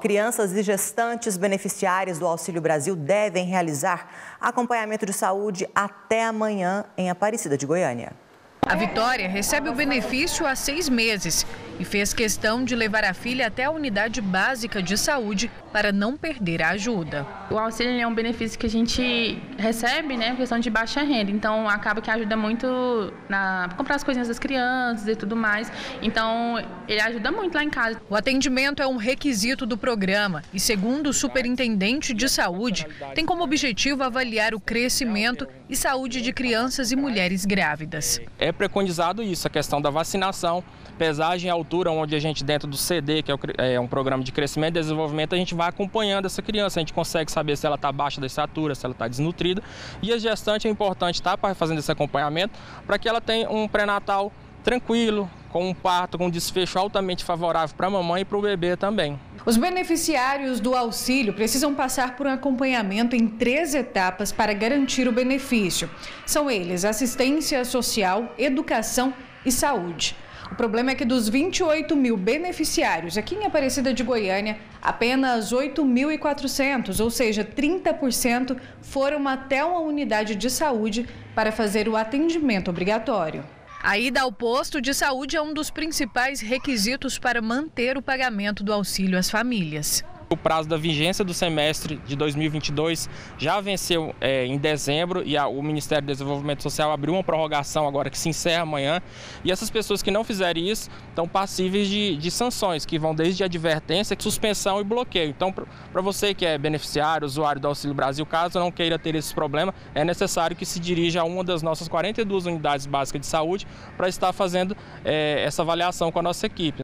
Crianças e gestantes beneficiárias do Auxílio Brasil devem realizar acompanhamento de saúde até amanhã em Aparecida de Goiânia. A Vitória recebe o benefício há 6 meses e fez questão de levar a filha até a unidade básica de saúde para não perder a ajuda. O auxílio é um benefício que a gente recebe, né, por questão de baixa renda. Então, acaba que ajuda muito na comprar as coisinhas das crianças e tudo mais. Então, ele ajuda muito lá em casa. O atendimento é um requisito do programa e, segundo o superintendente de saúde, tem como objetivo avaliar o crescimento e saúde de crianças e mulheres grávidas. É preconizado isso, a questão da vacinação, pesagem e altura, onde a gente dentro do CD, que é um programa de crescimento e desenvolvimento, a gente vai acompanhando essa criança, a gente consegue saber se ela está abaixo da estatura, se ela está desnutrida. E a gestante é importante estar fazendo esse acompanhamento para que ela tenha um pré-natal tranquilo, com um parto, com um desfecho altamente favorável para a mamãe e para o bebê também. Os beneficiários do auxílio precisam passar por um acompanhamento em 3 etapas para garantir o benefício. São eles: assistência social, educação e saúde. O problema é que dos 28 mil beneficiários aqui em Aparecida de Goiânia, apenas 8.400, ou seja, 30%, foram até uma unidade de saúde para fazer o atendimento obrigatório. A ida ao posto de saúde é um dos principais requisitos para manter o pagamento do auxílio às famílias. O prazo da vigência do semestre de 2022 já venceu em dezembro e o Ministério do Desenvolvimento Social abriu uma prorrogação agora que se encerra amanhã. E essas pessoas que não fizerem isso estão passíveis de sanções, que vão desde advertência, suspensão e bloqueio. Então, para você que é beneficiário, usuário do Auxílio Brasil, caso não queira ter esse problema, é necessário que se dirija a uma das nossas 42 unidades básicas de saúde para estar fazendo essa avaliação com a nossa equipe.